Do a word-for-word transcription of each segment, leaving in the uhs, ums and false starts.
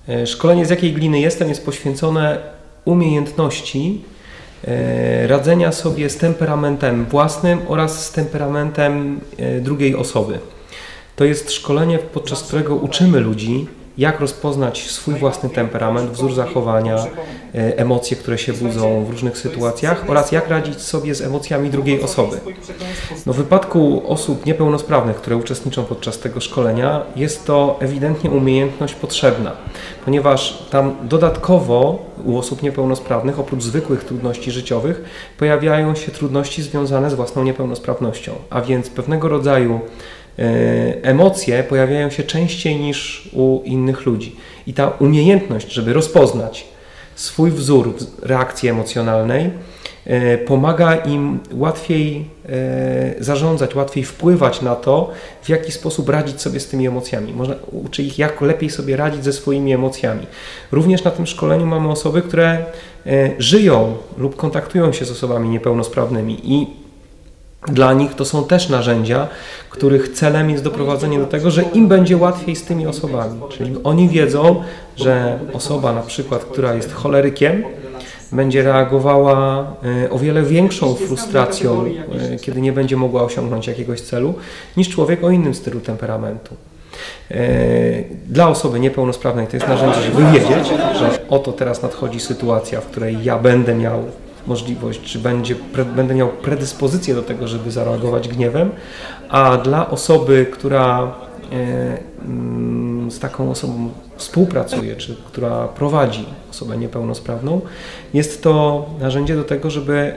Szkolenie Z jakiej gliny jestem jest poświęcone umiejętności radzenia sobie z temperamentem własnym oraz z temperamentem drugiej osoby. To jest szkolenie, podczas którego uczymy ludzi, jak rozpoznać swój własny temperament, wzór zachowania, emocje, które się budzą w różnych sytuacjach oraz jak radzić sobie z emocjami drugiej osoby. No, w wypadku osób niepełnosprawnych, które uczestniczą podczas tego szkolenia, jest to ewidentnie umiejętność potrzebna, ponieważ tam dodatkowo u osób niepełnosprawnych, oprócz zwykłych trudności życiowych, pojawiają się trudności związane z własną niepełnosprawnością, a więc pewnego rodzaju emocje pojawiają się częściej niż u innych ludzi. I ta umiejętność, żeby rozpoznać swój wzór reakcji emocjonalnej, pomaga im łatwiej zarządzać, łatwiej wpływać na to, w jaki sposób radzić sobie z tymi emocjami. Można uczy ich, jak lepiej sobie radzić ze swoimi emocjami. Również na tym szkoleniu mamy osoby, które żyją lub kontaktują się z osobami niepełnosprawnymi i dla nich to są też narzędzia, których celem jest doprowadzenie do tego, że im będzie łatwiej z tymi osobami. Czyli oni wiedzą, że osoba na przykład, która jest cholerykiem, będzie reagowała o wiele większą frustracją, kiedy nie będzie mogła osiągnąć jakiegoś celu, niż człowiek o innym stylu temperamentu. Dla osoby niepełnosprawnej to jest narzędzie, żeby wiedzieć, że oto teraz nadchodzi sytuacja, w której ja będę miał możliwość, czy będzie, pre, będę miał predyspozycję do tego, żeby zareagować gniewem, a dla osoby, która e, m, z taką osobą współpracuje, czy która prowadzi osobę niepełnosprawną, jest to narzędzie do tego, żeby e,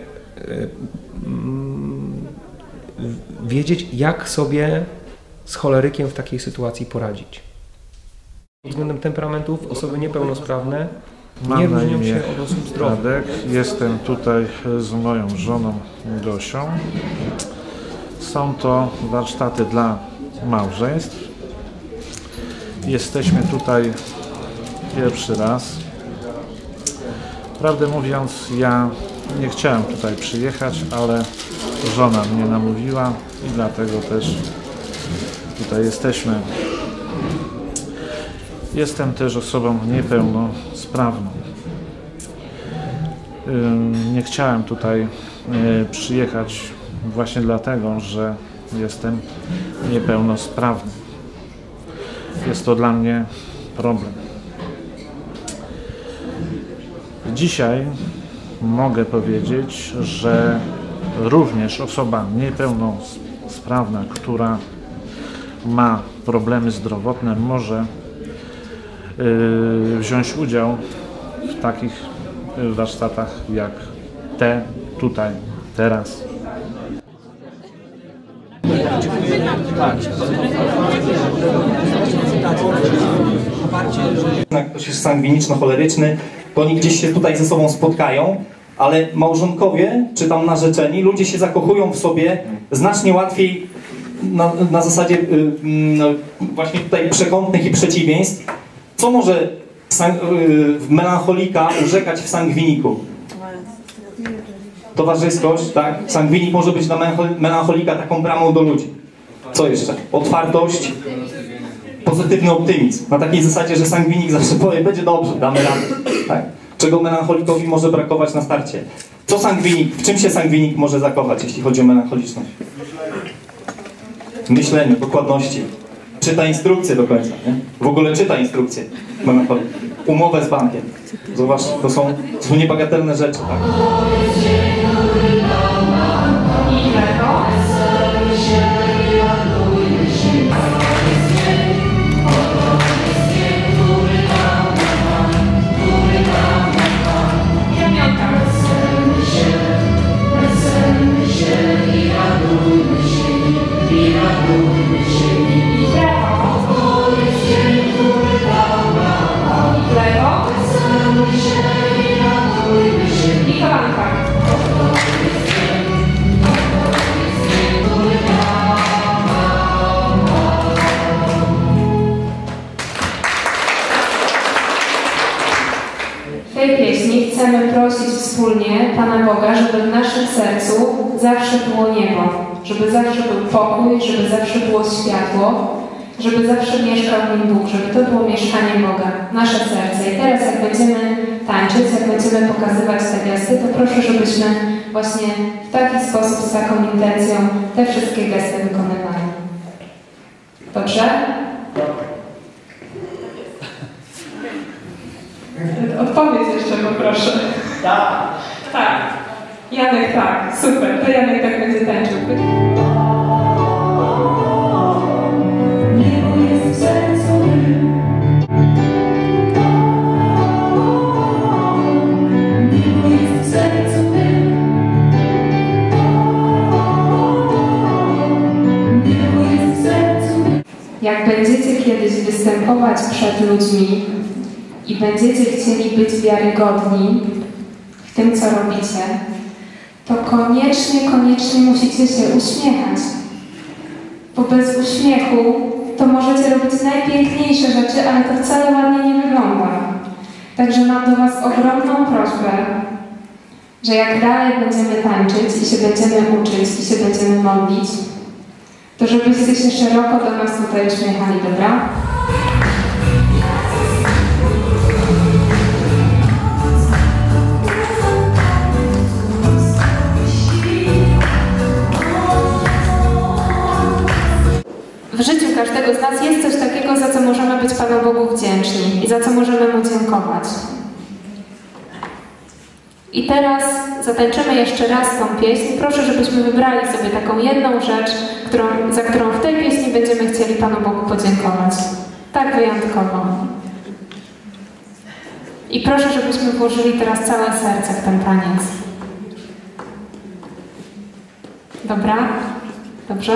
m, wiedzieć, jak sobie z cholerykiem w takiej sytuacji poradzić. Pod względem temperamentów osoby niepełnosprawne nie różnią się od osób zdrowych. Jestem tutaj z moją żoną Gosią. Są to warsztaty dla małżeństw. Jesteśmy tutaj pierwszy raz. Prawdę mówiąc, ja nie chciałem tutaj przyjechać, ale żona mnie namówiła i dlatego też tutaj jesteśmy. Jestem też osobą niepełnosprawną. Nie chciałem tutaj przyjechać właśnie dlatego, że jestem niepełnosprawny. Jest to dla mnie problem. Dzisiaj mogę powiedzieć, że również osoba niepełnosprawna, która ma problemy zdrowotne, może wziąć udział w takich warsztatach jak te tutaj, teraz. Jak ktoś jest sangwiniczno-choleryczny, to oni gdzieś się tutaj ze sobą spotkają, ale małżonkowie, czy tam narzeczeni, ludzie się zakochują w sobie znacznie łatwiej na, na zasadzie no, właśnie tutaj przekątnych i przeciwieństw. Co może melancholika urzekać w sangwiniku? Towarzyskość, tak? Sangwinik może być dla melancholika taką bramą do ludzi. Co jeszcze? Otwartość, pozytywny optymizm. Na takiej zasadzie, że sangwinik zawsze powie, będzie dobrze, damy radę. Tak? Czego melancholikowi może brakować na starcie? Co sangwinik, w czym się sangwinik może zakochać, jeśli chodzi o melancholiczność? W myśleniu, dokładności. Czyta instrukcję do końca, nie? W ogóle czyta instrukcję. Umowę z bankiem. Zobacz, to są, to są niebagatelne rzeczy, tak? W tej pieśni chcemy prosić wspólnie Pana Boga, żeby w naszym sercu zawsze było niebo, żeby zawsze był pokój, żeby zawsze było światło, żeby zawsze mieszkał w nim Bóg, żeby to było mieszkanie Boga, nasze serce. I teraz jak będziemy tańczyć, jak będziemy pokazywać te gesty, to proszę, żebyśmy właśnie w taki sposób, z taką intencją te wszystkie gesty wykonywali. Dobrze? Odpowiedz jeszcze poproszę. Tak. Tak. Janek tak. Super. To Janek tak będzie tańczył. Jak będziecie kiedyś występować przed ludźmi i będziecie chcieli być wiarygodni w tym, co robicie, to koniecznie, koniecznie musicie się uśmiechać. Bo bez uśmiechu to możecie robić najpiękniejsze rzeczy, ale to wcale ładnie nie wygląda. Także mam do Was ogromną prośbę, że jak dalej będziemy tańczyć i się będziemy uczyć i się będziemy modlić, to żebyście się szeroko do nas tutaj uśmiechali, dobra? W życiu każdego z nas jest coś takiego, za co możemy być Panu Bogu wdzięczni i za co możemy Mu dziękować. I teraz zatańczymy jeszcze raz tą pieśń. Proszę, żebyśmy wybrali sobie taką jedną rzecz, którą, za którą w tej pieśni będziemy chcieli Panu Bogu podziękować. Tak wyjątkowo. I proszę, żebyśmy włożyli teraz całe serce w ten taniec. Dobra? Dobrze?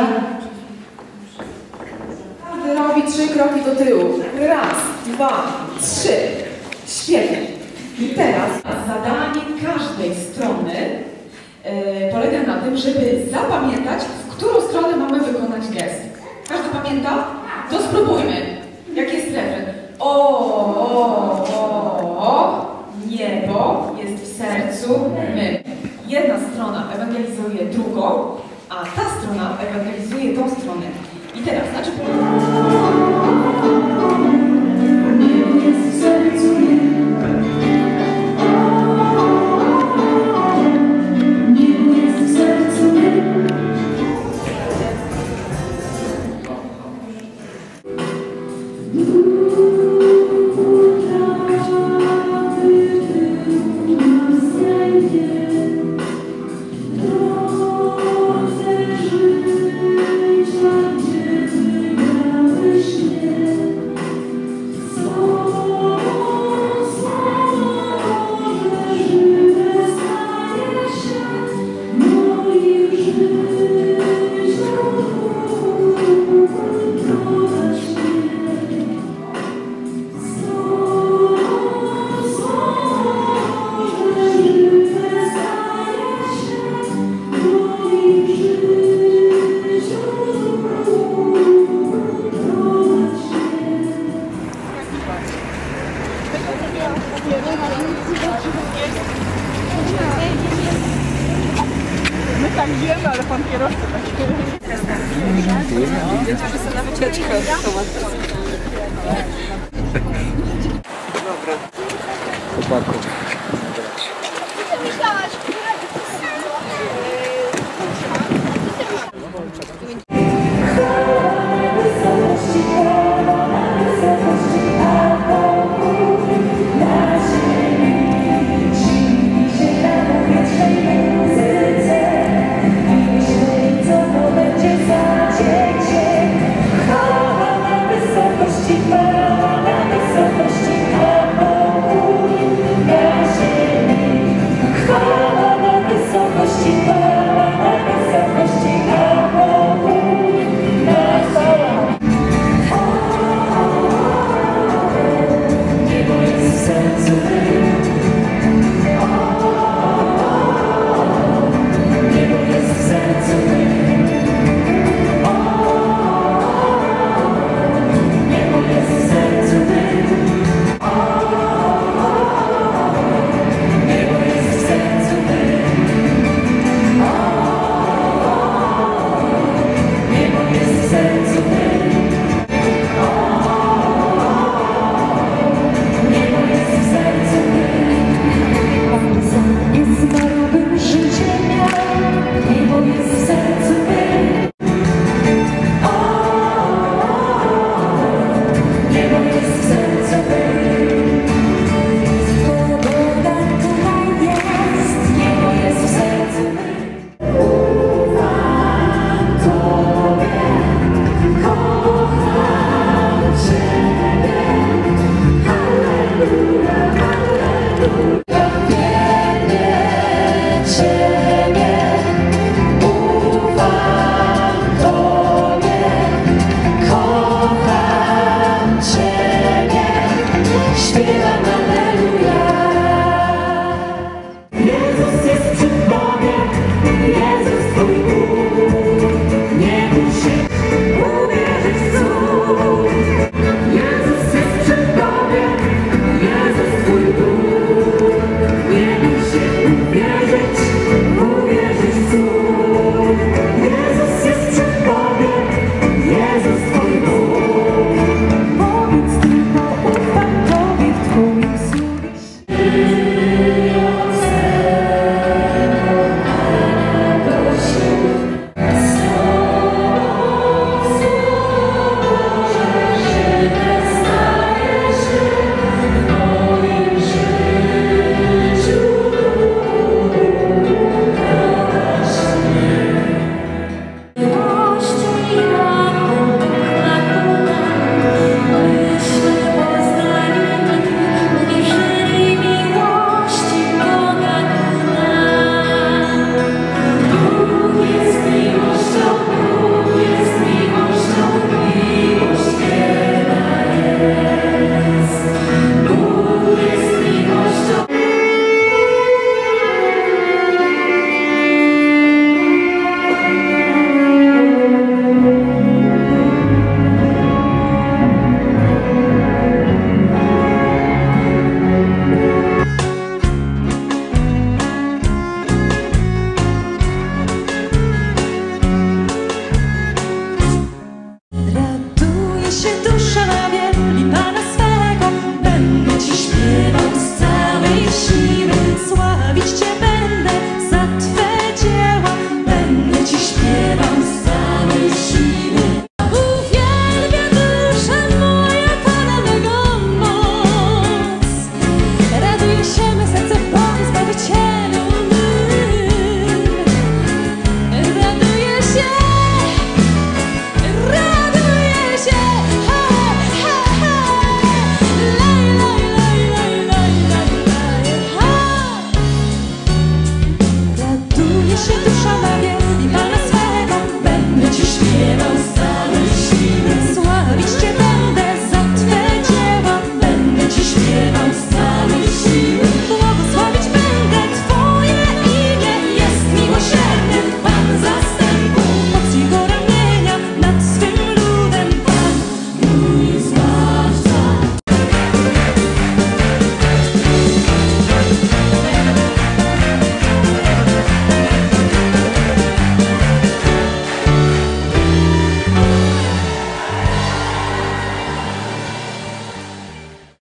Każdy robi trzy kroki do tyłu. Raz, dwa, trzy. Świetnie. I teraz zadanie każdej strony yy, polega na tym, żeby zapamiętać, w którą stronę mamy wykonać gest. Każdy pamięta? To spróbujmy. Jaki jest refren? O, o, o, o, niebo jest w sercu my. Jedna strona ewangelizuje drugą, a ta strona ewangelizuje tą stronę. I teraz, znaczy... Niebo jest w sercu my. My tak wiemy, ale pan kierowca tak na wycieczkę. Dobra. Chłopaku.